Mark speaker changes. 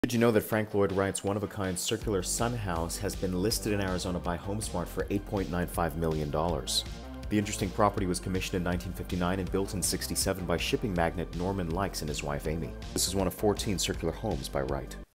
Speaker 1: Did you know that Frank Lloyd Wright's one-of-a-kind circular sun house has been listed in Arizona by HomeSmart for $8.95 million? The interesting property was commissioned in 1959 and built in '67 by shipping magnate Norman Likes and his wife Amy. This is one of 14 circular homes by Wright.